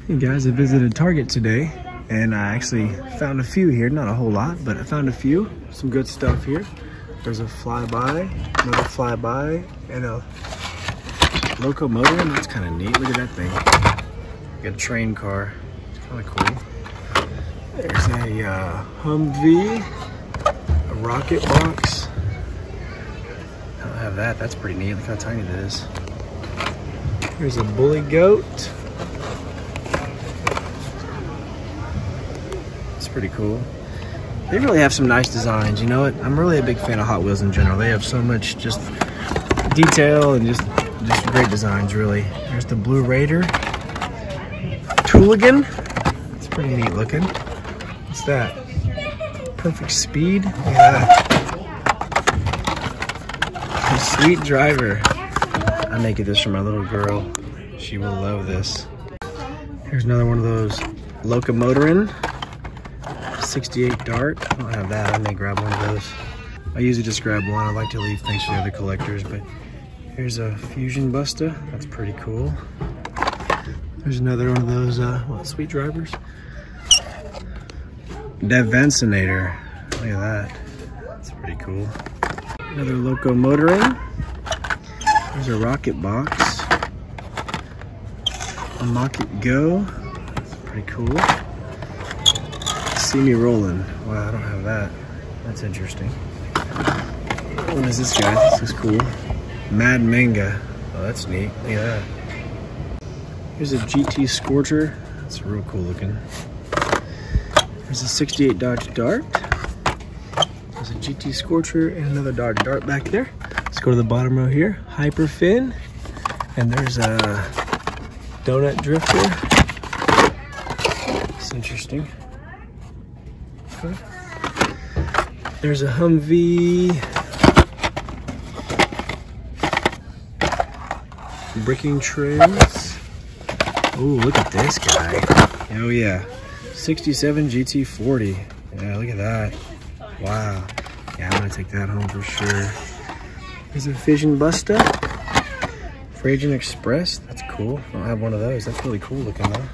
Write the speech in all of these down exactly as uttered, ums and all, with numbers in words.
Hey guys, I visited Target today and I actually found a few here. Not a whole lot, but I found a few. Some good stuff here. There's a flyby, another flyby, and a Loco Motorin. That's kind of neat. Look at that thing. Like a train car. It's kind of cool. There's a uh, Humvee, a rocket box. I don't have that. That's pretty neat. Look how tiny it is. Here's a bully goat. It's pretty cool. They really have some nice designs. You know what? I'm really a big fan of Hot Wheels in general. They have so much just detail and just just great designs, really. There's the Blue Raider. Tooligan. It's pretty neat looking. What's that? Perfect Speed. Look at that. A Sweet Driver. I'm making this for my little girl. She will love this. Here's another one of those Loco Motorin. sixty-eight Dart. I don't have that. I may grab one of those. I usually just grab one. I like to leave things for the other collectors, but here's a Fusion Busta. That's pretty cool. There's another one of those uh, what, Sweet Drivers. Devancinator. Look at that. That's pretty cool. Another Loco Motorin. There's a rocket box. A Mocket Go. That's pretty cool. See Me Rolling. Wow, I don't have that. That's interesting. What is this guy? This is cool. Mad Manga. Oh, that's neat. Look at that. Here's a G T Scorcher. That's real cool looking. There's a sixty-eight Dodge Dart. There's a G T Scorcher and another Dodge Dart back there. Let's go to the bottom row here. Hyper Fin. And there's a Donut Drifter. It's interesting. Okay. There's a Humvee. Bricking Trails. Oh, look at this guy. Oh yeah. sixty-seven G T forty. Yeah, look at that. Wow. Yeah, I'm gonna take that home for sure. There's a Fusion Busta. Rajun Express. That's cool. I don't have one of those. That's really cool looking though.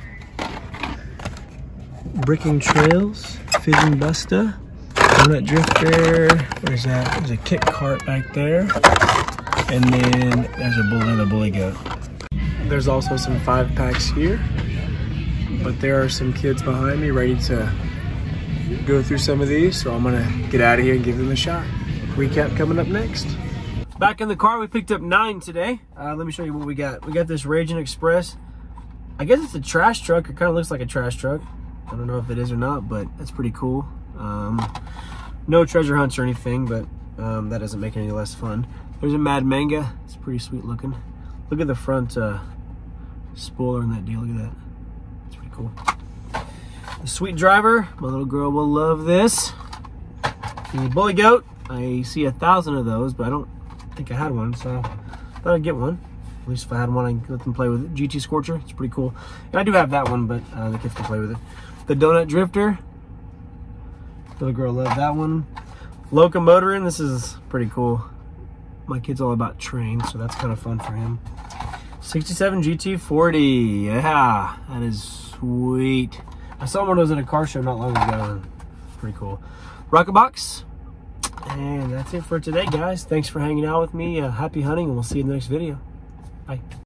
Bricking Trails. Fusion Busta. Donut Drifter. Where's that? There's a kick cart back there. And then there's a bull and a bully goat. There's also some five packs here. But there are some kids behind me ready to go through some of these. So I'm gonna get out of here and give them a shot. Recap coming up next. Back in the car, we picked up nine today. Uh, let me show you what we got. We got this Rajun Express. I guess it's a trash truck. It kind of looks like a trash truck. I don't know if it is or not, but that's pretty cool. Um, no treasure hunts or anything, but um, that doesn't make it any less fun. There's a Mad Manga. It's pretty sweet looking. Look at the front uh, spoiler in that deal. Look at that. It's pretty cool. The Sweet Driver. My little girl will love this. The Bully Goat. I see a thousand of those, but I don't think I had one, so I thought I'd get one. At least if I had one, I can let them play with it. G T Scorcher. It's pretty cool. And I do have that one, but uh, the kids can play with it. The Donut Drifter. Little girl loved that one. Loco Motorin. This is pretty cool. My kid's all about trains, so that's kind of fun for him. sixty-seven G T forty. Yeah, that is sweet. I saw one of those at a car show not long ago. Pretty cool. Rocket box. And that's it for today, guys. Thanks for hanging out with me. Uh, happy hunting, and we'll see you in the next video. Bye.